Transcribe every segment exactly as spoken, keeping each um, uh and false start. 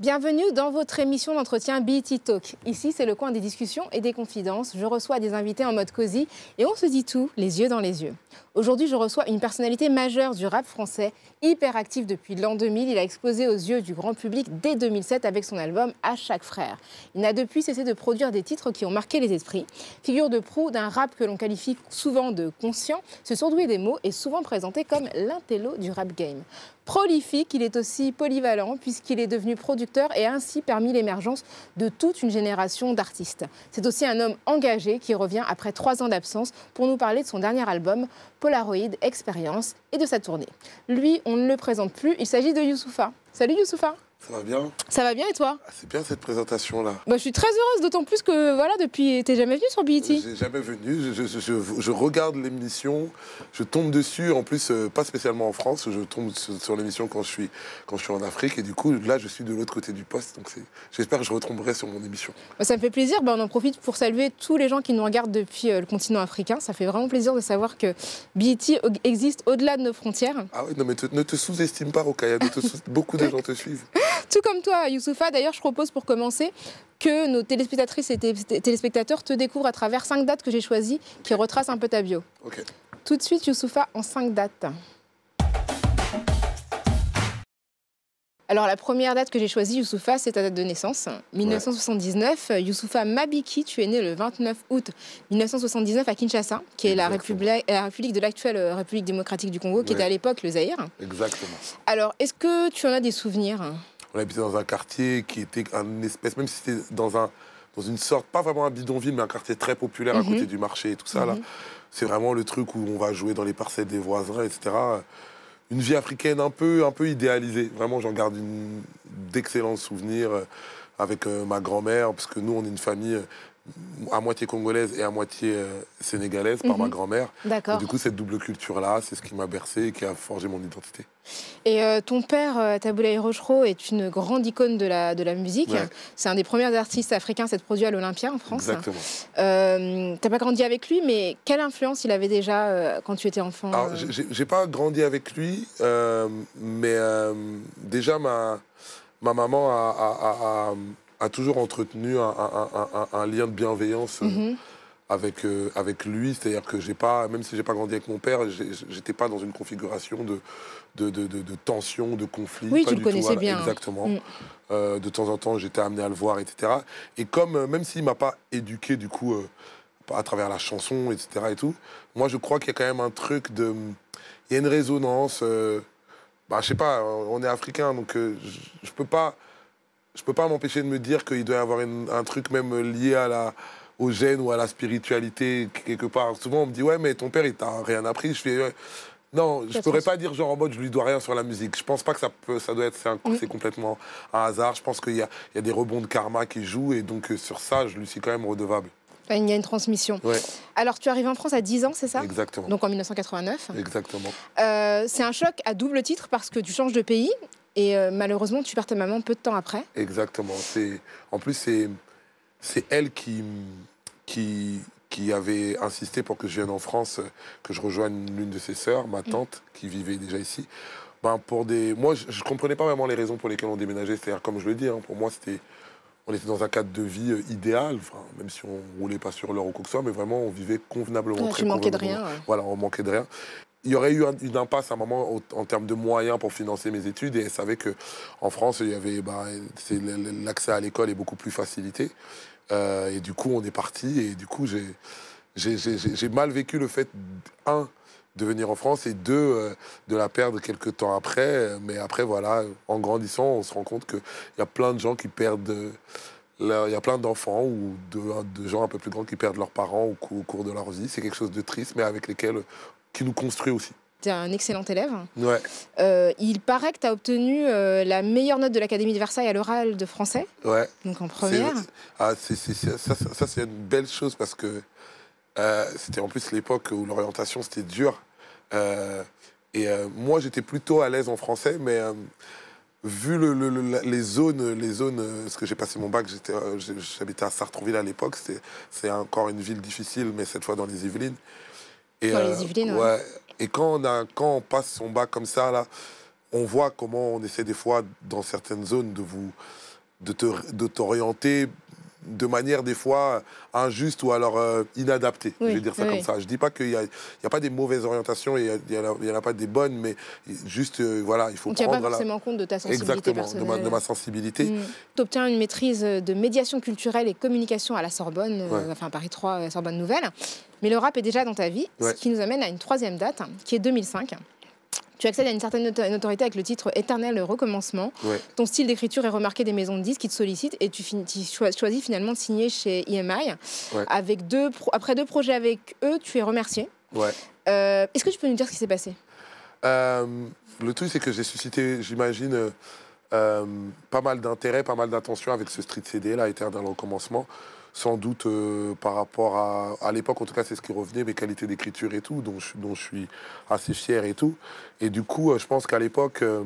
Bienvenue dans votre émission d'entretien B E T Talk. Ici, c'est le coin des discussions et des confidences. Je reçois des invités en mode cosy et on se dit tout, les yeux dans les yeux. Aujourd'hui, je reçois une personnalité majeure du rap français, hyper actif depuis l'an deux mille. Il a explosé aux yeux du grand public dès deux mille sept avec son album À chaque frère. Il n'a depuis cessé de produire des titres qui ont marqué les esprits. Figure de proue d'un rap que l'on qualifie souvent de conscient, ce surdoué des mots est souvent présenté comme l'intello du rap game. Prolifique, il est aussi polyvalent puisqu'il est devenu producteur et a ainsi permis l'émergence de toute une génération d'artistes. C'est aussi un homme engagé qui revient après trois ans d'absence pour nous parler de son dernier album, Polaroid Experience, et de sa tournée. Lui, on ne le présente plus, il s'agit de Youssoupha. Salut Youssoupha. Ça va bien? Ça va bien et toi? ah, C'est bien cette présentation-là. Bah, je suis très heureuse, d'autant plus que voilà, depuis, t'es jamais venu sur B E T? J'ai jamais venu, je, je, je, je regarde l'émission, je tombe dessus, en plus euh, pas spécialement en France, je tombe sur, sur l'émission quand je suis quand je suis en Afrique et du coup là je suis de l'autre côté du poste, donc j'espère que je retomberai sur mon émission. Bah, ça me fait plaisir, bah, on en profite pour saluer tous les gens qui nous regardent depuis euh, le continent africain, ça fait vraiment plaisir de savoir que B E T existe au-delà de nos frontières. Ah oui, non mais te, ne te sous-estime pas Rokhaya, sous... beaucoup de gens te suivent. Tout comme toi, Youssoupha. D'ailleurs, je propose pour commencer que nos téléspectatrices et téléspectateurs te découvrent à travers cinq dates que j'ai choisies qui retracent un peu ta bio. Okay. Tout de suite, Youssoupha, en cinq dates. Alors, la première date que j'ai choisie, Youssoupha, c'est ta date de naissance. mille neuf cent soixante-dix-neuf, ouais. Youssoupha Mabiki, tu es né le vingt-neuf août mille neuf cent soixante-dix-neuf à Kinshasa, qui est la République, la République de l'actuelle République démocratique du Congo, qui ouais. était à l'époque le Zaïre. Exactement. Alors, est-ce que tu en as des souvenirs? On habitait dans un quartier qui était un espèce, même si c'était dans, un, dans une sorte, pas vraiment un bidonville, mais un quartier très populaire mm-hmm. à côté du marché et tout ça. Mm-hmm. là. C'est vraiment le truc où on va jouer dans les parcelles des voisins, et cetera. Une vie africaine un peu, un peu idéalisée. Vraiment, j'en garde d'excellents souvenirs avec euh, ma grand-mère, parce que nous, on est une famille à moitié congolaise et à moitié euh, sénégalaise par mm-hmm. ma grand-mère. D'accord. Du coup, cette double culture-là, c'est ce qui m'a bercé et qui a forgé mon identité. Et euh, ton père, euh, Taboulaye Rochereau, est une grande icône de la, de la musique. Ouais. C'est un des premiers artistes africains à s'être produit à l'Olympia en France. Exactement. Euh, tu n'as pas grandi avec lui, mais quelle influence il avait déjà euh, quand tu étais enfant? Alors, euh... j'ai pas grandi avec lui, euh, mais euh, déjà ma, ma maman a, a, a, a, a toujours entretenu un, un, un, un lien de bienveillance euh, mm-hmm. avec, euh, avec lui. C'est-à-dire que j'ai pas, même si j'ai pas grandi avec mon père, j'étais pas dans une configuration de De, de, de, de tension, de conflit. Oui, pas tu du le connaissais tout, voilà, bien. Exactement. Mm. Euh, de temps en temps, j'étais amené à le voir, et cetera. Et comme, euh, même s'il ne m'a pas éduqué, du coup, euh, à travers la chanson, et cetera et tout, moi, je crois qu'il y a quand même un truc de... Il y a une résonance. Euh, bah, je sais pas, on est africain, donc euh, je ne peux pas, je peux pas m'empêcher de me dire qu'il doit y avoir une, un truc même lié à la... au gène ou à la spiritualité, quelque part. Souvent, on me dit, ouais, mais ton père, il t'a rien appris. Je fais... Ouais. Non, je ne pourrais pas dire genre en mode je lui dois rien sur la musique. Je pense pas que ça peut, ça doit être, c'est mmh. complètement un hasard. Je pense qu'il y a, il y a des rebonds de karma qui jouent et donc euh, sur ça, je lui suis quand même redevable. Il y a une transmission. Ouais. Alors tu arrives en France à dix ans, c'est ça? Exactement. Donc en mille neuf cent quatre-vingt-neuf. Exactement. Euh, c'est un choc à double titre parce que tu changes de pays et euh, malheureusement tu perds ta maman peu de temps après. Exactement. C'est, en plus c'est, c'est elle qui, qui qui avait insisté pour que je vienne en France, que je rejoigne l'une de ses sœurs, ma tante, qui vivait déjà ici. Ben pour des... Moi, je ne comprenais pas vraiment les raisons pour lesquelles on déménageait. C'est-à-dire, comme je le dis, hein, pour moi, c'était... On était dans un cadre de vie euh, idéal, même si on ne roulait pas sur l'or ou quoi que ce soit, mais vraiment, on vivait convenablement. Ouais, très tu manquais de convenablement. rien. Ouais. Voilà, on manquait de rien. Il y aurait eu un, une impasse à un moment au, en termes de moyens pour financer mes études, et elle savait qu'en France, il y avait, bah, l'accès à l'école est beaucoup plus facilité. Euh, et du coup, on est parti. Et du coup, j'ai mal vécu le fait, un, de venir en France et deux, euh, de la perdre quelques temps après. Mais après, voilà, en grandissant, on se rend compte qu'il y a plein de gens qui perdent... Euh, il y a plein d'enfants ou de, de gens un peu plus grands qui perdent leurs parents au, au cours de leur vie. C'est quelque chose de triste, mais avec lesquels... qui nous construit aussi. Tu es un excellent élève. Ouais. Euh, il paraît que tu as obtenu euh, la meilleure note de l'Académie de Versailles à l'oral de français. Ouais. Donc en première. Ah, c'est, c'est, c'est, ça, ça, ça c'est une belle chose parce que euh, c'était en plus l'époque où l'orientation, c'était dur. Euh, et euh, moi, j'étais plutôt à l'aise en français, mais euh, vu le, le, le, les zones, les zones, parce que j'ai passé mon bac, euh, j'habitais à Sartrouville à l'époque, c'est encore une ville difficile, mais cette fois dans les Yvelines. Et, dans euh, les Yvelines, ouais. ouais. Et quand on, a, quand on passe son bac comme ça, là, on voit comment on essaie des fois, dans certaines zones, de vous, de te- de t'orienter de manière des fois injuste ou alors euh, inadaptée. Oui, je vais dire ça oui, comme oui. ça. Je dis pas qu'il n'y a, il y a pas des mauvaises orientations et il n'y en, a- il y en a pas des bonnes, mais juste, euh, voilà, il faut On ne tient pas prendre la... forcément compte de ta sensibilité Exactement, de ma, personnelle. de ma sensibilité. Tu obtiens une maîtrise de médiation culturelle et communication à la Sorbonne, euh, Ouais. enfin Paris trois, euh, Sorbonne Nouvelle. Mais le rap est déjà dans ta vie, Ouais. ce qui nous amène à une troisième date, qui est deux mille cinq. Tu accèdes à une certaine noto- notoriété avec le titre Éternel Recommencement. Ouais. Ton style d'écriture est remarqué des maisons de disques qui te sollicitent et tu, fin- tu choi- choisis finalement de signer chez I M I. Ouais. Avec deux pro- après deux projets avec eux, tu es remercié. Ouais. Euh, Est-ce que tu peux nous dire ce qui s'est passé? Euh, le truc, c'est que j'ai suscité, j'imagine, euh, euh, pas mal d'intérêt, pas mal d'attention avec ce street C D, là, Éternel Recommencement. Sans doute euh, par rapport à... À l'époque, en tout cas, c'est ce qui revenait, mes qualités d'écriture et tout, dont je, dont je suis assez fier et tout. Et du coup, euh, je pense qu'à l'époque... euh,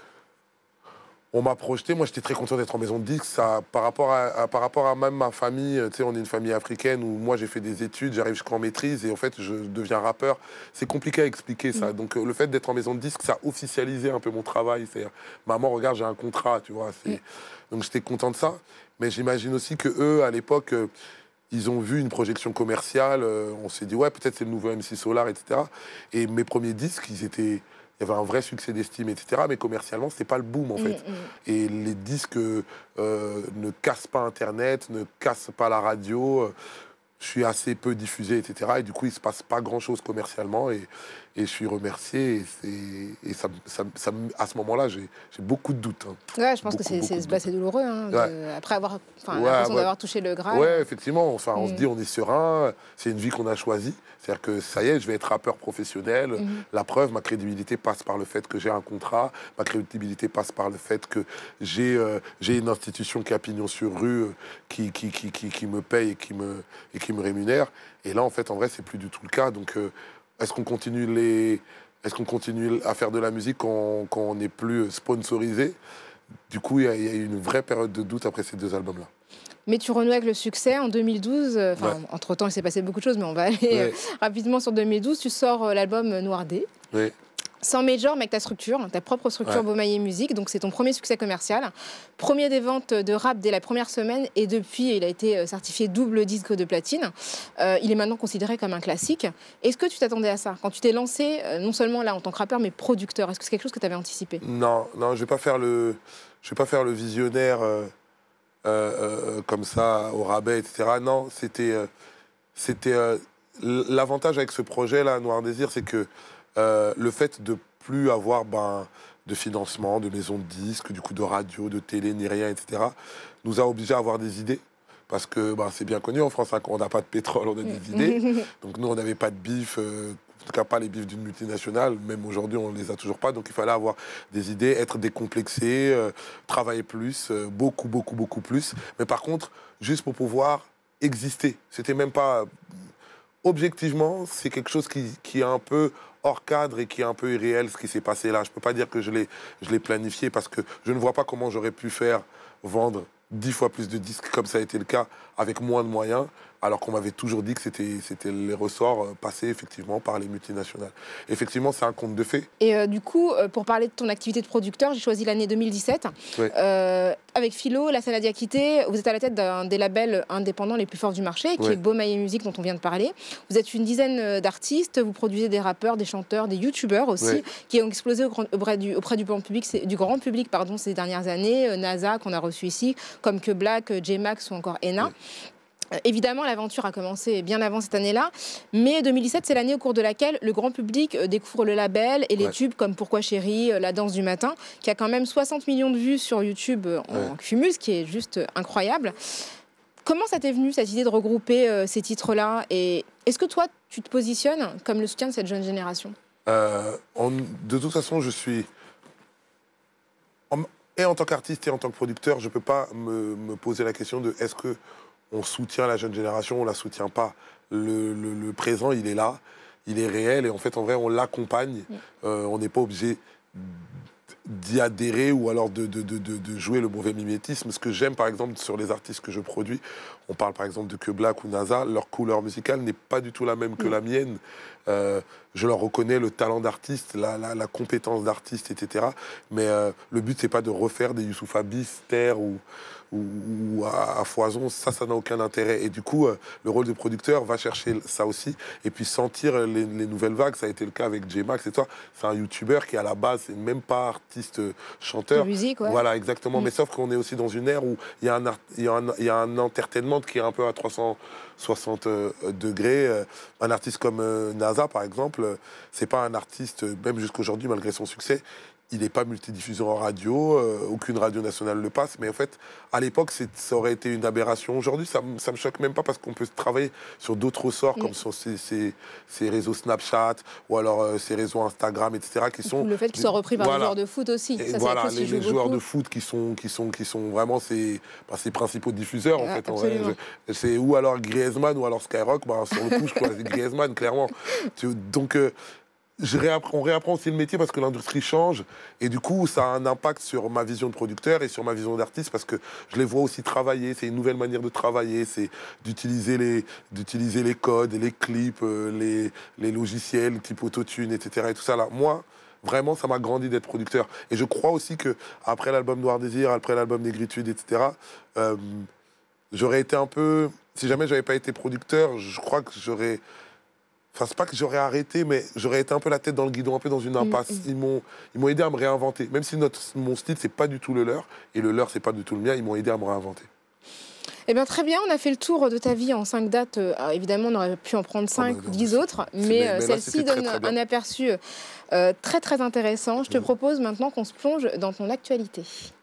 on m'a projeté, moi j'étais très content d'être en maison de disques, ça, par, rapport à, à- par rapport à même ma famille, tu sais, on est une famille africaine où moi j'ai fait des études, j'arrive jusqu'en maîtrise et en fait je deviens rappeur. C'est compliqué à expliquer ça. Donc euh, le fait d'être en maison de disques, ça a officialisé un peu mon travail. C'est maman, regarde, j'ai un contrat, tu vois. c'est- Donc j'étais content de ça. Mais j'imagine aussi que eux, à l'époque, euh, ils ont vu une projection commerciale, euh, on s'est dit ouais, peut-être c'est le nouveau M C Solar, et cetera. Et mes premiers disques, ils étaient... Il y avait un vrai succès d'estime, et cetera. Mais commercialement, c'était pas le boom, en fait. Mm, mm. Et les disques euh, ne cassent pas Internet, ne cassent pas la radio. euh, Je suis assez peu diffusé, et cetera. Et du coup, il se passe pas grand-chose commercialement. Et, et je suis remercié. Et, c'est- et ça, ça- ça- à ce moment-là, j'ai j'ai beaucoup de doutes. hein. Ouais, je pense Beaucoup, que c'est beaucoup c'est- de bah, doutes. c'est douloureux. Hein, de- Ouais. Après avoir enfin, Ouais, l'impression ouais. d'avoir touché le Graal. Ouais, effectivement. Enfin, on Mm. se dit, on est serein. C'est une vie qu'on a choisie. C'est-à-dire que ça y est, je vais être rappeur professionnel. Mhm. La preuve, ma crédibilité passe par le fait que j'ai un contrat. Ma crédibilité passe par le fait que j'ai euh, j'ai une institution qui a pignon sur rue, euh, qui, qui, qui, qui, qui me paye et qui me, et qui me rémunère. Et là, en fait, en vrai, c'est plus du tout le cas. Donc, euh, est-ce qu'on continue les... Est-ce qu'on continue à faire de la musique quand, quand on n'est plus sponsorisé? Du coup, il y, a- il y a eu une vraie période de doute après ces deux albums-là. Mais tu renoues avec le succès en deux mille douze. euh, Enfin, Ouais. entre-temps, il s'est passé beaucoup de choses, mais on va aller euh, Ouais. rapidement sur deux mille douze. Tu sors euh, l'album Noir D. Oui, Sans major, mais avec ta structure, ta propre structure Ouais. Beaumaillé Musique. Donc, c'est ton premier succès commercial. Premier des ventes de rap dès la première semaine. Et depuis, il a été euh, certifié double disque de platine. Euh, il est maintenant considéré comme un classique. Est-ce que tu t'attendais à ça? Quand tu t'es lancé, euh, non seulement là en tant que rappeur, mais producteur, est-ce que c'est quelque chose que tu avais anticipé? non, non, je vais pas faire le, je vais pas faire le visionnaire euh, euh, euh, comme ça au rabais, et cetera. Non, c'était, euh, c'était euh, l- l'avantage avec ce projet-là, Noir Désir, c'est que euh, le fait de plus avoir ben, de financement, de maison de disques, du coup de radio, de télé, ni rien, et cetera, nous a obligés à avoir des idées. Parce que ben, c'est bien connu en France, hein, quand on n'a pas de pétrole, on a des idées. Donc nous, on n'avait pas de bif, euh, en tout cas pas les bifs d'une multinationale. Même aujourd'hui, on ne les a toujours pas. Donc il fallait avoir des idées, être décomplexé, euh, travailler plus, euh, beaucoup, beaucoup, beaucoup plus. Mais par contre, juste pour pouvoir exister. C'était même pas... Objectivement, c'est quelque chose qui, qui est un peu hors cadre et qui est un peu irréel, ce qui s'est passé là. Je ne peux pas dire que je l'ai je l'ai planifié parce que je ne vois pas comment j'aurais pu faire vendre dix fois plus de disques comme ça a été le cas avec moins de moyens, alors qu'on m'avait toujours dit que c'était c'était les ressorts euh, passés effectivement par les multinationales. Effectivement, c'est un conte de fées. Et euh, du coup, euh, pour parler de ton activité de producteur, j'ai choisi l'année deux mille dix-sept. Ouais. Euh, avec Philo, La Salade Diakité, vous êtes à la tête d'un des labels indépendants les plus forts du marché, qui Ouais. est Beaumaillé Musique, dont on vient de parler. Vous êtes une dizaine euh, d'artistes, vous produisez des rappeurs, des chanteurs, des youtubeurs aussi, Ouais. qui ont explosé au grand- auprès du, auprès du grand public, c'est- du grand public pardon, ces dernières années. Euh, NASA, qu'on a reçu ici, comme que Black, euh, J-Max ou encore Ena. Ouais. Euh, Évidemment, l'aventure a commencé bien avant cette année-là, mais deux mille dix-sept, c'est l'année au cours de laquelle le grand public euh, découvre le label et les Ouais. tubes comme Pourquoi Chérie, euh, La Danse du Matin, qui a quand même soixante millions de vues sur YouTube euh, en Ouais. cumul, ce qui est juste euh, incroyable. Comment ça t'est venu, cette idée de regrouper euh, ces titres-là? Et est-ce que toi, tu te positionnes comme le soutien de cette jeune génération? Euh, en- de toute façon, je suis... en- et en tant qu'artiste et en tant que producteur, je ne peux pas me, me poser la question de est-ce que on soutient la jeune génération, on ne la soutient pas. Le, le- le présent, il est là, il est réel, et en fait, en vrai, on l'accompagne. Euh, on n'est pas obligé d'y adhérer ou alors de, de, de, de- de jouer le mauvais mimétisme. Ce que j'aime, par exemple, sur les artistes que je produis, on parle par exemple de Que Black ou NASA, leur couleur musicale n'est pas du tout la même que la mienne. Euh, je leur reconnais le talent d'artiste, la, la, la compétence d'artiste, et cetera. Mais euh, le but, c'est pas de refaire des Youssoupha bis, terre ou, ou, ou à, à foison. Ça, ça n'a aucun intérêt. Et du coup, euh, le rôle de producteur va chercher ça aussi. Et puis sentir les, les nouvelles vagues. Ça a été le cas avec J-Max et toi. C'est un youtubeur qui, à la base, c'est même pas artiste euh, chanteur. De musique, ouais. Voilà, exactement. Mm. Mais sauf qu'on est aussi dans une ère où il y a un, il y a un, il y a un entertainment qui est un peu à trois cent soixante euh, degrés. Euh, un artiste comme euh, NASA, par exemple, euh, c'est pas un artiste, euh, même jusqu'aujourd'hui, malgré son succès, il n'est pas multidiffuseur en radio, euh, aucune radio nationale le passe, mais en fait, à l'époque, ça aurait été une aberration. Aujourd'hui, ça ne me choque même pas parce qu'on peut travailler sur d'autres ressorts, mmh. comme sur ces, ces, ces réseaux Snapchat ou alors euh, ces réseaux Instagram, et cetera, qui sont... Le fait qu'ils soient repris par voilà. les joueurs de foot aussi. Ça, voilà, les, les joueurs de foot qui sont, qui sont, qui sont vraiment ces, bah, ces principaux diffuseurs, en ah, fait. En vrai, c'est ou alors Griezmann ou alors Skyrock, bah, sur le coup, je crois que c'est Griezmann, clairement. Donc... Euh, Je réapprends, on réapprend aussi le métier parce que l'industrie change et du coup ça a un impact sur ma vision de producteur et sur ma vision d'artiste parce que je les vois aussi travailler, c'est une nouvelle manière de travailler, c'est d'utiliser les, d'utiliser les codes, les clips, les, les logiciels type autotune, et cetera. Et tout ça là. Moi, vraiment, ça m'a grandi d'être producteur. Et je crois aussi qu'après l'album Noir Désir, après l'album Négritude, et cetera, euh, j'aurais été un peu... Si jamais j'avais pas été producteur, je crois que j'aurais... Enfin, c'est pas que j'aurais arrêté, mais j'aurais été un peu la tête dans le guidon, un peu dans une impasse. Mmh, mmh. Ils m'ont, ils m'ont aidé à me réinventer. Même si notre, mon style, c'est pas du tout le leur, et le leur, c'est pas du tout le mien, ils m'ont aidé à me réinventer. Eh bien, très bien, on a fait le tour de ta vie en cinq dates. Alors, évidemment, on aurait pu en prendre cinq ou dix autres, mais, mais celle-ci donne très, très un aperçu euh, très, très intéressant. Je te mmh. propose maintenant qu'on se plonge dans ton actualité.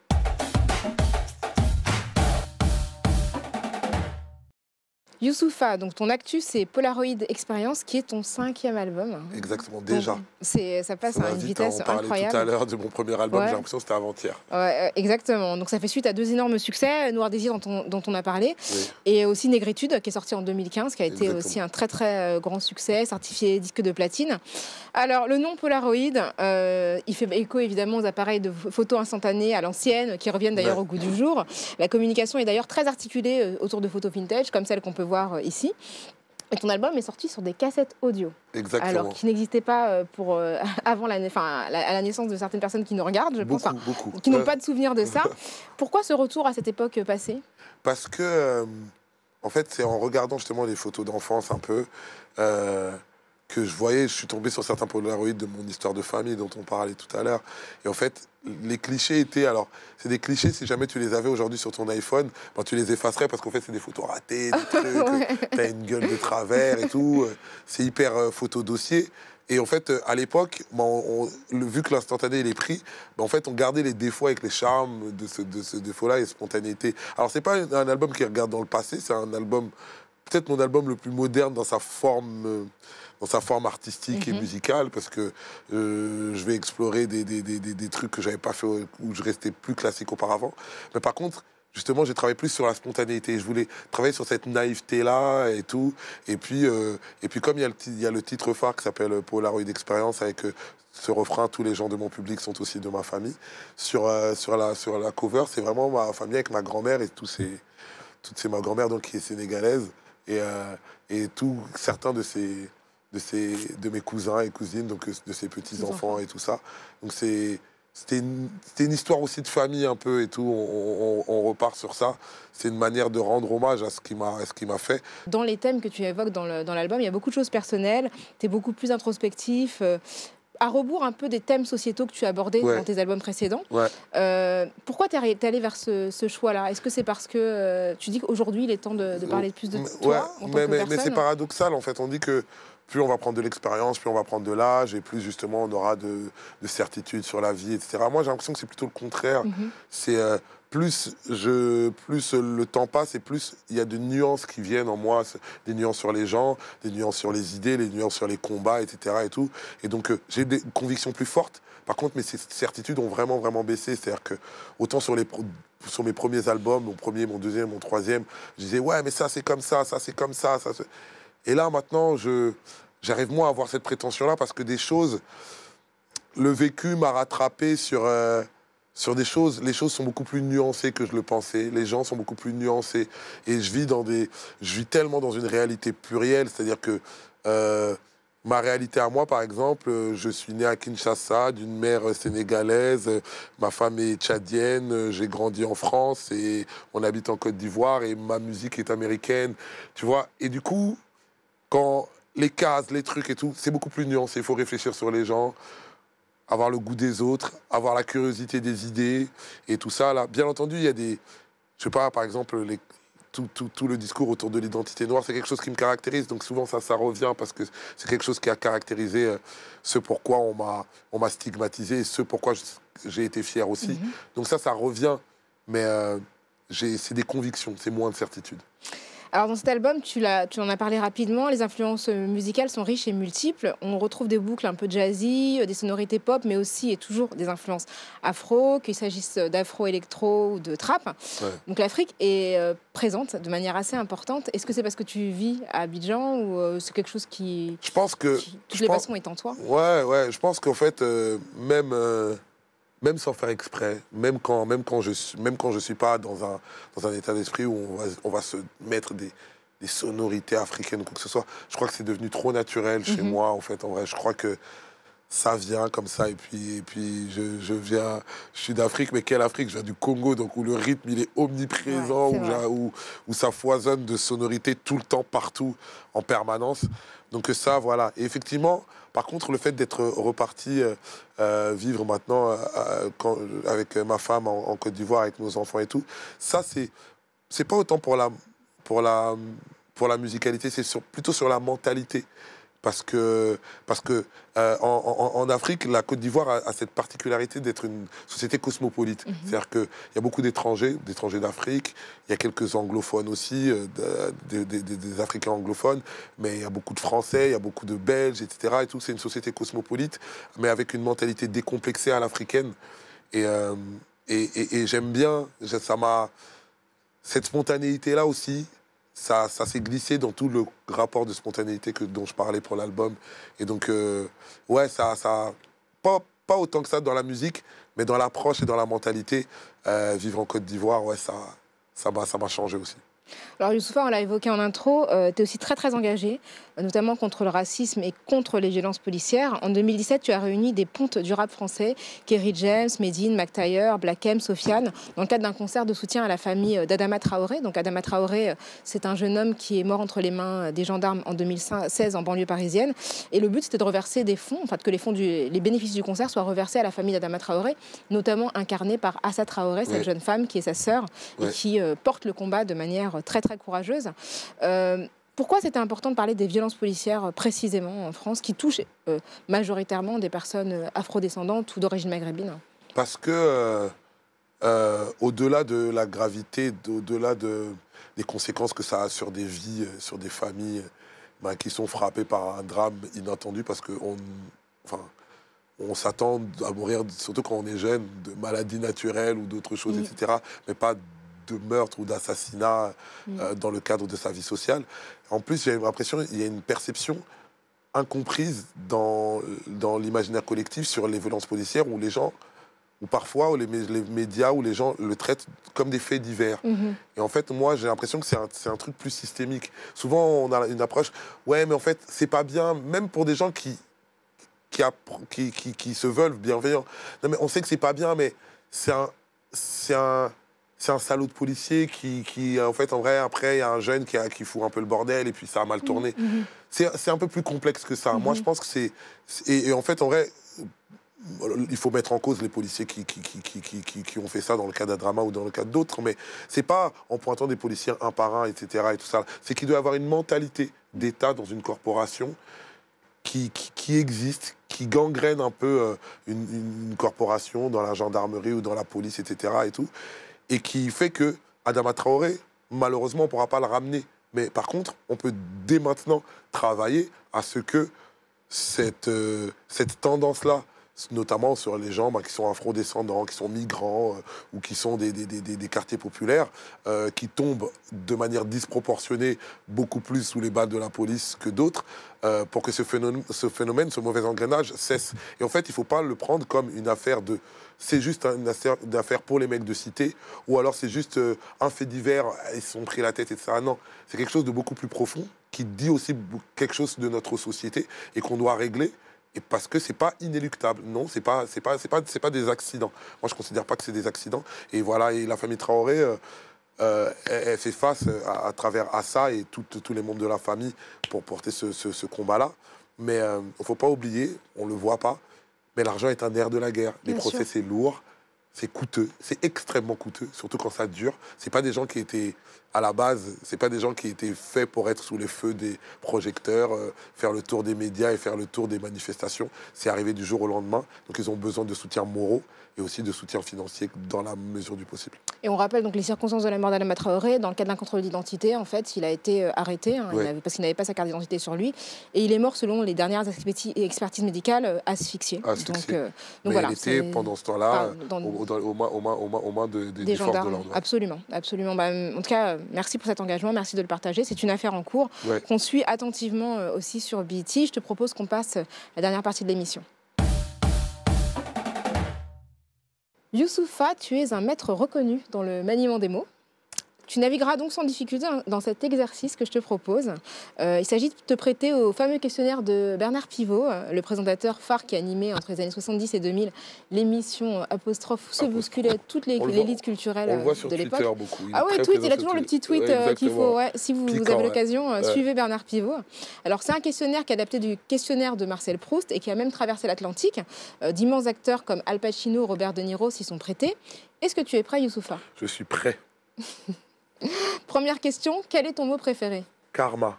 Youssoupha, donc ton actu, c'est Polaroid Experience, qui est ton cinquième album. Exactement, déjà. C'est, ça passe ça à une vitesse incroyable. On parlait tout à l'heure de mon premier album, ouais. J'ai l'impression que c'était avant-hier. Ouais, exactement, donc ça fait suite à deux énormes succès, Noir Désir dont on, dont on a parlé, oui. Et aussi Négritude, qui est sorti en deux mille quinze, qui a été exactement. Aussi un très très grand succès, certifié disque de platine. Alors, le nom Polaroid, euh, il fait écho évidemment aux appareils de photos instantanées à l'ancienne, qui reviennent d'ailleurs ouais. au goût du jour. La communication est d'ailleurs très articulée autour de photos vintage, comme celle qu'on peut voir ici. Et ton album est sorti sur des cassettes audio. Exactement. Alors, qui n'existaient pas pour, euh, avant la, enfin, à la naissance de certaines personnes qui nous regardent, je beaucoup, pense, enfin, beaucoup. qui n'ont euh... pas de souvenir de ça. Pourquoi ce retour à cette époque passée? Parce que, euh, en fait, c'est en regardant justement les photos d'enfance un peu, euh, que je voyais, je suis tombé sur certains Polaroids de mon histoire de famille dont on parlait tout à l'heure. Et en fait, les clichés étaient... Alors, c'est des clichés, si jamais tu les avais aujourd'hui sur ton iPhone, ben, tu les effacerait parce qu'en fait, c'est des photos ratées, des trucs, ouais. T'as une gueule de travers et tout. C'est hyper euh, photo dossier. Et en fait, euh, à l'époque, ben, on, on, vu que l'instantané, il est pris, ben, en fait, on gardait les défauts avec les charmes de ce, de ce défaut-là et spontanéité. Alors, c'est pas un album qui regarde dans le passé, c'est un album... Peut-être mon album le plus moderne dans sa forme... Euh, dans sa forme artistique mm-hmm. et musicale, parce que euh, je vais explorer des, des, des, des trucs que je n'avais pas fait, où je restais plus classique auparavant. Mais par contre, justement, j'ai travaillé plus sur la spontanéité. Je voulais travailler sur cette naïveté-là et tout. Et puis, euh, et puis comme il y, a le, il y a le titre phare qui s'appelle Polaroid Experience, avec euh, ce refrain, tous les gens de mon public sont aussi de ma famille, sur, euh, sur, la, sur la cover, c'est vraiment ma famille avec ma grand-mère et tous ces, toutes ces, ma grand-mère donc, qui est sénégalaise, et, euh, et tout, certains de ces... De, ces, de mes cousins et cousines, donc de ses petits-enfants et tout ça. Donc c'est, c'était, une, c'était une histoire aussi de famille un peu et tout, on, on, on repart sur ça. C'est une manière de rendre hommage à ce qui m'a, à ce qui m'a fait. Dans les thèmes que tu évoques dans, le, dans l'album, il y a beaucoup de choses personnelles, tu es beaucoup plus introspectif, euh, à rebours un peu des thèmes sociétaux que tu as abordés ouais. dans tes albums précédents. Ouais. Euh, pourquoi tu es allé vers ce, ce choix-là? Est-ce que c'est parce que euh, tu dis qu'aujourd'hui il est temps de, de parler plus de toi ouais, en tant mais, que mais, personne? Mais c'est paradoxal en fait, on dit que plus on va prendre de l'expérience, plus on va prendre de l'âge, et plus justement on aura de, de certitude sur la vie, et cetera. Moi j'ai l'impression que c'est plutôt le contraire. Mm-hmm. C'est euh, plus, je, plus le temps passe et plus il y a de nuances qui viennent en moi, des nuances sur les gens, des nuances sur les idées, des nuances sur les combats, et cetera. Et, tout. Et donc euh, j'ai des convictions plus fortes. Par contre, mes certitudes ont vraiment, vraiment baissé. C'est-à-dire que autant sur, les, sur mes premiers albums, mon premier, mon deuxième, mon troisième, je disais ouais mais ça c'est comme ça, ça c'est comme ça, ça c'est... Et là, maintenant, je, j'arrive moins à avoir cette prétention-là parce que des choses, le vécu m'a rattrapé sur, euh, sur des choses. Les choses sont beaucoup plus nuancées que je le pensais. Les gens sont beaucoup plus nuancés. Et je vis, dans des, je vis tellement dans une réalité plurielle. C'est-à-dire que euh, Ma réalité à moi, par exemple, euh, je suis né à Kinshasa, d'une mère sénégalaise, euh, ma femme est tchadienne, euh, j'ai grandi en France et on habite en Côte d'Ivoire et ma musique est américaine, tu vois. Et du coup, quand les cases, les trucs et tout, c'est beaucoup plus nuancé. Il faut réfléchir sur les gens, avoir le goût des autres, avoir la curiosité des idées et tout ça. Là, bien entendu, il y a des, je sais pas, par exemple, les, tout, tout, tout le discours autour de l'identité noire, c'est quelque chose qui me caractérise. Donc souvent, ça, ça revient parce que c'est quelque chose qui a caractérisé euh, ce pourquoi on m'a, on m'a stigmatisé et ce pourquoi j'ai été fier aussi. Mm-hmm. Donc ça, ça revient, mais euh, c'est des convictions, c'est moins de certitude. Alors dans cet album, tu, l'as, tu en as parlé rapidement, les influences musicales sont riches et multiples. On retrouve des boucles un peu jazzy, des sonorités pop, mais aussi et toujours des influences afro, qu'il s'agisse d'afro-électro ou de trap. Ouais. Donc l'Afrique est euh, présente de manière assez importante. Est-ce que c'est parce que tu vis à Abidjan ou euh, c'est quelque chose qui... Je pense que... Qui, toutes les façons est en toi? Ouais, ouais, je pense qu'en fait, euh, même... Euh... Même sans faire exprès, même quand, même quand je suis, même quand je suis pas dans un, dans un état d'esprit où on va, on va se mettre des, des sonorités africaines ou quoi que ce soit, je crois que c'est devenu trop naturel chez mm-hmm. moi, en fait, en vrai. Je crois que ça vient comme ça, et puis, et puis je, je viens, je suis d'Afrique, mais quelle Afrique? Je viens du Congo, donc où le rythme, il est omniprésent, ouais, où, où, où ça foisonne de sonorités tout le temps, partout, en permanence. Donc ça, voilà. Et effectivement, par contre, le fait d'être reparti euh, euh, vivre maintenant euh, quand, avec ma femme en, en Côte d'Ivoire, avec nos enfants et tout, ça, c'est c'est pas autant pour la, pour la, pour la musicalité, c'est sur, plutôt sur la mentalité. Parce que, parce que euh, en, en, en Afrique, la Côte d'Ivoire a, a cette particularité d'être une société cosmopolite. Mm-hmm. C'est-à-dire qu'il y a beaucoup d'étrangers, d'étrangers d'Afrique, il y a quelques anglophones aussi, euh, de, de, de, des Africains anglophones, mais il y a beaucoup de Français, il y a beaucoup de Belges, et cetera. Et tout, c'est une société cosmopolite, mais avec une mentalité décomplexée à l'africaine. Et, euh, et, et, et j'aime bien, ça m'a... Cette spontanéité-là aussi, ça, ça s'est glissé dans tout le rapport de spontanéité que, dont je parlais pour l'album. Et donc, euh, ouais, ça, ça pas, pas autant que ça dans la musique, mais dans l'approche et dans la mentalité. Euh, vivre en Côte d'Ivoire, ouais, ça, ça m'a, ça m'a changé aussi. Alors Youssoupha, on l'a évoqué en intro, euh, tu es aussi très très engagé, notamment contre le racisme et contre les violences policières. En deux mille dix-sept, tu as réuni des pontes du rap français, Kerry James, Medine, Mac-Tayer, Black M, Sofiane, dans le cadre d'un concert de soutien à la famille d'Adama Traoré. Donc Adama Traoré, c'est un jeune homme qui est mort entre les mains des gendarmes en deux mille seize en banlieue parisienne. Et le but, c'était de reverser des fonds, enfin que les, fonds du, les bénéfices du concert soient reversés à la famille d'Adama Traoré, notamment incarnée par Assa Traoré, cette oui. jeune femme qui est sa sœur oui. et qui euh, porte le combat de manière très très courageuse. Euh, pourquoi c'était important de parler des violences policières précisément en France qui touchent euh, majoritairement des personnes afrodescendantes ou d'origine maghrébine? Parce que euh, euh, au-delà de la gravité, au-delà de, des conséquences que ça a sur des vies, sur des familles ben, qui sont frappées par un drame inattendu, parce qu'on enfin, on s'attend à mourir, surtout quand on est jeune, de maladies naturelles ou d'autres choses, mmh. et cetera, mais pas de meurtre ou d'assassinat mmh. euh, dans le cadre de sa vie sociale. En plus, j'ai l'impression qu'il y a une perception incomprise dans, dans l'imaginaire collectif sur les violences policières où les gens, ou parfois où les, les médias, où les gens le traitent comme des faits divers. Mmh. Et en fait, moi, j'ai l'impression que c'est un, c'est un truc plus systémique. Souvent, on a une approche, ouais, mais en fait, c'est pas bien, même pour des gens qui, qui, qui, qui, qui se veulent bienveillants. Non, mais on sait que c'est pas bien, mais c'est un... C'est un C'est un salaud de policier qui, qui, en fait, en vrai, après, il y a un jeune qui, a, qui fout un peu le bordel et puis ça a mal tourné. Mmh. C'est un peu plus complexe que ça. Mmh. Moi, je pense que c'est... Et, et en fait, en vrai, il faut mettre en cause les policiers qui, qui, qui, qui, qui, qui ont fait ça dans le cas d'Adrama ou dans le cas d'autres, mais c'est pas en pointant des policiers un par un, et cetera et tout ça. C'est qu'il doit y avoir une mentalité d'État dans une corporation qui, qui, qui existe, qui gangrène un peu euh, une, une corporation dans la gendarmerie ou dans la police, et cetera et tout. Et qui fait que Adama Traoré, malheureusement, on ne pourra pas le ramener. Mais par contre, on peut dès maintenant travailler à ce que cette, euh, cette tendance-là, notamment sur les gens bah, qui sont afro-descendants, qui sont migrants euh, ou qui sont des, des, des, des quartiers populaires, euh, qui tombent de manière disproportionnée beaucoup plus sous les balles de la police que d'autres, euh, pour que ce phénomène, ce phénomène, ce mauvais engrenage cesse. Et en fait, il ne faut pas le prendre comme une affaire de... C'est juste une affaire pour les mecs de cité, ou alors c'est juste euh, un fait divers, ils se sont pris la tête, et cetera. Non, c'est quelque chose de beaucoup plus profond qui dit aussi quelque chose de notre société et qu'on doit régler. Et parce que c'est pas inéluctable. Non, c'est pas, c'est pas, c'est pas, c'est pas des accidents. Moi, je considère pas que c'est des accidents. Et voilà, et la famille Traoré, euh, euh, elle, elle fait face à, à travers à ça et tout, tous les membres de la famille pour porter ce, ce, ce combat-là. Mais il euh, ne faut pas oublier, on le voit pas, mais l'argent est un nerf de la guerre. Les Bien procès, sûr. c'est lourd, c'est coûteux, c'est extrêmement coûteux, surtout quand ça dure. C'est pas des gens qui étaient à la base, c'est pas des gens qui étaient faits pour être sous les feux des projecteurs, euh, faire le tour des médias et faire le tour des manifestations. C'est arrivé du jour au lendemain. Donc ils ont besoin de soutien moraux et aussi de soutien financier dans la mesure du possible. Et on rappelle donc les circonstances de la mort d'Adama Traoré. Dans le cadre d'un contrôle d'identité, en fait, il a été euh, arrêté hein, Ouais. il avait, parce qu'il n'avait pas sa carte d'identité sur lui. Et il est mort, selon les dernières experti- expertises médicales, euh, asphyxié. Asphyxié. Donc, euh, donc Mais voilà, il était, c'est- pendant ce temps-là, Enfin, dans- au- dans- aux mains aux mains- aux mains- aux mains de- de- des des forces de gendarmes. l'ordre. Ouais. Absolument, absolument. Bah, en tout cas, euh, merci pour cet engagement, merci de le partager. C'est une affaire en cours Ouais. qu'on suit attentivement euh, aussi sur B E T. Je te propose qu'on passe euh, la dernière partie de l'émission. Youssoupha, tu es un maître reconnu dans le maniement des mots. Tu navigueras donc sans difficulté dans cet exercice que je te propose. Euh, il s'agit de te prêter au fameux questionnaire de Bernard Pivot, le présentateur phare qui a animé entre les années soixante-dix et deux mille l'émission Apostrophe où se bousculait toute l'élite culturelle On le voit sur de l'époque. Twitter beaucoup. Il Ah est ouais, très tweet, présent il a sur toujours le Twitter. petit tweet Ouais, euh, qu'il exactement. faut. Ouais, si vous, vous Piquant, avez ouais. l'occasion, euh, Ouais. suivez Bernard Pivot. Alors c'est un questionnaire qui est adapté du questionnaire de Marcel Proust et qui a même traversé l'Atlantique. Euh, D'immenses acteurs comme Al Pacino, Robert De Niro s'y sont prêtés. Est-ce que tu es prêt, Youssoupha? Je suis prêt. Première question, quel est ton mot préféré? Karma.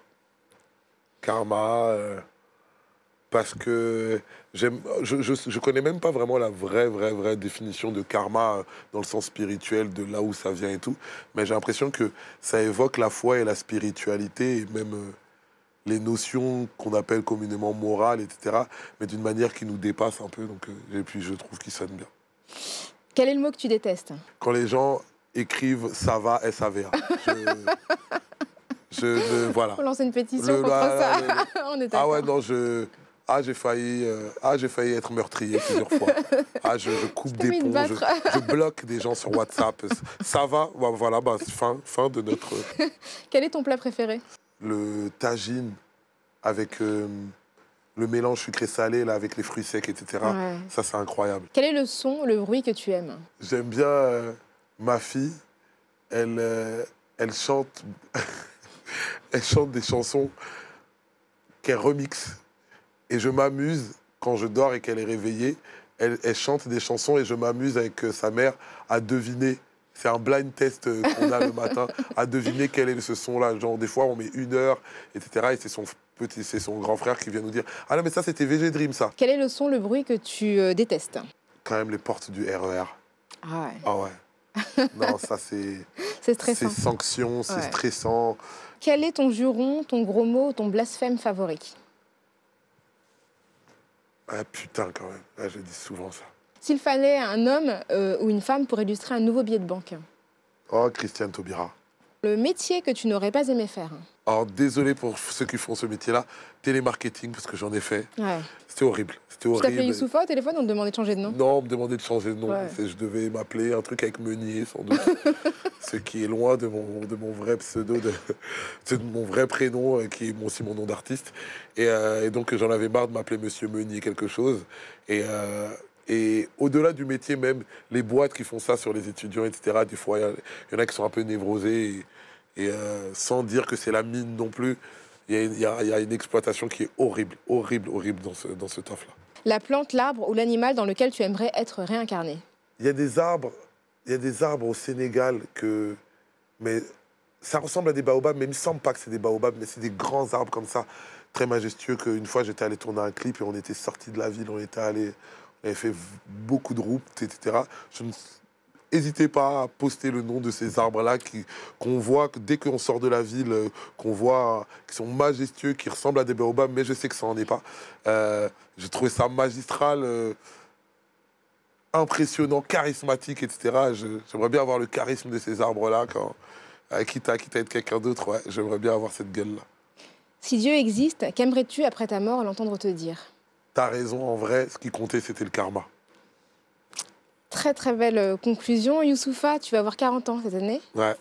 Karma, euh, parce que j'aime, je, je, je connais même pas vraiment la vraie, vraie, vraie définition de karma euh, dans le sens spirituel, de là où ça vient et tout. Mais j'ai l'impression que ça évoque la foi et la spiritualité et même euh, les notions qu'on appelle communément morales, et cetera. Mais d'une manière qui nous dépasse un peu. Donc, euh, et puis je trouve qu'il sonne bien. Quel est le mot que tu détestes? Quand les gens écrivent ça va, S A V A. Je, je ne, voilà. Faut lancer une pétition Le- contre la- ça. la- On est Ah d'accord. ouais, non, je... Ah, j'ai failli, euh, ah, j'ai failli être meurtrier plusieurs fois. Ah, je, je coupe T'as des mis une ponts, je, battre. je bloque des gens sur WhatsApp. Ça va, bah, voilà, bah, fin, fin de notre... Quel est ton plat préféré? Le tagine avec euh, le mélange sucré-salé, là, avec les fruits secs, et cetera. Ouais. Ça, c'est incroyable. Quel est le son, le bruit que tu aimes? J'aime bien euh, ma fille. Elle, euh, elle chante... elle chante des chansons qu'elle remixe. Et je m'amuse, quand je dors et qu'elle est réveillée, elle, elle chante des chansons et je m'amuse avec euh, sa mère à deviner. C'est un blind test euh, qu'on a le matin, à deviner quel est ce son-là. Genre, des fois, on met une heure, et cetera. Et c'est son, petit, c'est son grand frère qui vient nous dire « Ah non, mais ça, c'était V G Dream, ça !» Quel est le son, le bruit que tu euh, détestes? Quand même, les portes du R E R. Ah ouais, Ah ouais. Non, ça, c'est... c'est stressant. C'est sanction, c'est Ouais. stressant. Quel est ton juron, ton gros mot, ton blasphème favori? Ah putain, quand même. Ah, je dis souvent ça. S'il fallait un homme euh, ou une femme pour illustrer un nouveau billet de banque, Oh, Christiane Taubira. le métier que tu n'aurais pas aimé faire. Alors, désolé pour ceux qui font ce métier-là. Télémarketing, parce que j'en ai fait. Ouais. C'était horrible. C'était Tu t'appelais horrible. Youssoupha au téléphone, on te demandait de changer de nom? Non, on me demandait de changer de nom. Ouais. C'est- Je devais m'appeler un truc avec Meunier, sans doute. Ce qui est loin de mon, de mon vrai pseudo, de, de mon vrai prénom, euh, qui est aussi mon nom d'artiste. Et, euh, et donc, j'en avais marre de m'appeler Monsieur Meunier quelque chose. Et, euh, et au-delà du métier même, les boîtes qui font ça sur les étudiants, et cetera, des fois, il y, a- il y en a qui sont un peu névrosés. Et, et, euh, sans dire que c'est la mine non plus, il y, a- il y a- il y a une exploitation qui est horrible, horrible, horrible dans ce, dans ce taf-là. La plante, l'arbre ou l'animal dans lequel tu aimerais être réincarné? Il y a des arbres, il y a des arbres au Sénégal que, mais ça ressemble à des baobabs, mais il me semble pas que c'est des baobabs, mais c'est des grands arbres comme ça, très majestueux. Qu'une fois j'étais allé tourner un clip et on était sorti de la ville, on était allé, on avait fait beaucoup de routes, et cetera. Je ne N'hésitez pas à poster le nom de ces arbres-là qui- qu'on voit que dès qu'on sort de la ville, euh, qu'on voit, qui sont majestueux, qui ressemblent à des baobabs, mais je sais que ça n'en est pas. Euh, J'ai trouvé ça magistral, euh, impressionnant, charismatique, et cetera. Je- J'aimerais bien avoir le charisme de ces arbres-là, quand, euh, quitte, à, quitte à être quelqu'un d'autre, ouais, j'aimerais bien avoir cette gueule-là. Si Dieu existe, qu'aimerais-tu après ta mort l'entendre te dire? T'as raison, en vrai, ce qui comptait, c'était le karma. Très très belle euh, conclusion. Youssoupha, tu vas avoir quarante ans cette année. Ouais.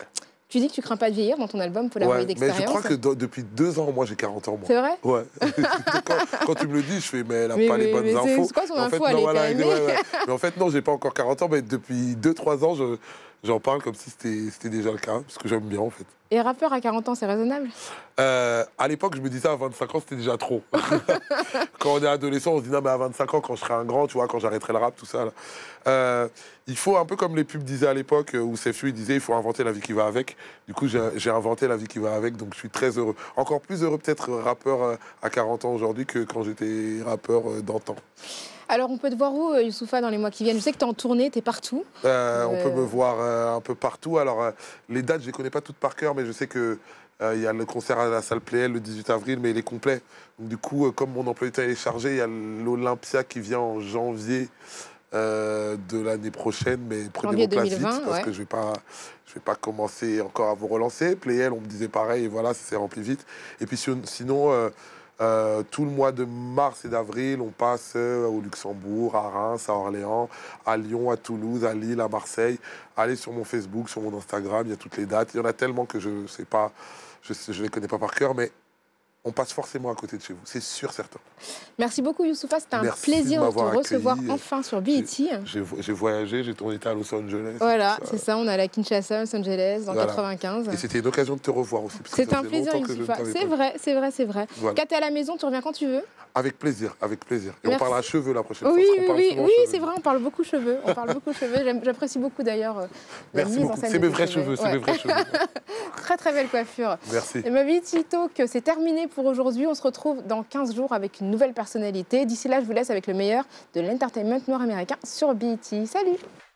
Tu dis que tu crains pas de vieillir dans ton album Polaroid Ouais, d'expérience. mais je crois que do- depuis deux ans, moi, j'ai quarante ans. Moi. C'est vrai? Ouais. quand, quand tu me le dis, je fais, mais elle n'a mais, pas mais, les bonnes mais infos. C'est quoi son en info? fait, Elle non, est voilà, périmée. ouais, ouais. Mais en fait, non, j'ai pas encore quarante ans, mais depuis deux trois ans, je, j'en parle comme si c'était, c'était déjà le cas, parce que j'aime bien, en fait. Et rappeur à quarante ans, c'est raisonnable? Euh, à l'époque, je me disais à vingt-cinq ans, c'était déjà trop. Quand on est adolescent, on se dit non, mais à vingt-cinq ans, quand je serai un grand, tu vois, quand j'arrêterai le rap, tout ça. Là. Euh, il faut, un peu comme les pubs disaient à l'époque, où Sefu disait il faut inventer la vie qui va avec. Du coup, j'ai, j'ai inventé la vie qui va avec, donc je suis très heureux. Encore plus heureux, peut-être, rappeur euh, à quarante ans aujourd'hui que quand j'étais rappeur euh, d'antan. Alors, on peut te voir où, Youssoupha, dans les mois qui viennent? Je sais que tu es en tournée, tu es partout. Euh, euh... On peut me voir euh, un peu partout. Alors, euh, les dates, je ne les connais pas toutes par cœur, mais je sais que euh, il y a le concert à la salle Pléel le dix-huit avril, mais il est complet. Donc, du coup, euh, comme mon emploi du temps est chargé, il y a l'Olympia qui vient en janvier euh, de l'année prochaine, mais prenez vos places vite, parce ouais. que je ne vais, pas, je vais pas commencer encore à vous relancer. Pléel, on me disait pareil, et voilà, ça s'est rempli vite. Et puis sinon... Euh, Euh, tout le mois de mars et d'avril, on passe euh, au Luxembourg, à Reims, à Orléans, à Lyon, à Toulouse, à Lille, à Marseille. Allez sur mon Facebook, sur mon Instagram, il y a toutes les dates. Il y en a tellement que je ne sais pas, je ne les connais pas par cœur, mais on passe forcément à côté de chez vous, c'est sûr, certain. Merci beaucoup, Youssoupha. C'était un Merci plaisir de, de te recevoir accueilli. enfin sur B E T. J'ai, j'ai voyagé, j'ai tourné à Los Angeles. Voilà, c'est ça, on est à la Kinshasa, Los Angeles, en voilà. quatre-vingt-quinze. Et c'était une occasion de te revoir aussi. C'est un plaisir, Youssoupha. C'est vrai, c'est vrai, c'est vrai. Voilà. Quand tu es à la maison, tu reviens quand tu veux. Avec plaisir, avec plaisir. Et Merci. on parlera cheveux la prochaine oui, fois. Oui, oui, oui c'est vrai, on parle beaucoup cheveux. On parle beaucoup cheveux. J'apprécie beaucoup d'ailleurs euh, la Merci mise beaucoup. en scène. C'est mes vrais cheveux, ouais. c'est mes vrais cheveux. Très très belle coiffure. Merci. Et ma B E T Talk, c'est terminé pour aujourd'hui. On se retrouve dans quinze jours avec une nouvelle personnalité. D'ici là, je vous laisse avec le meilleur de l'entertainment nord-américain sur B E T. Salut!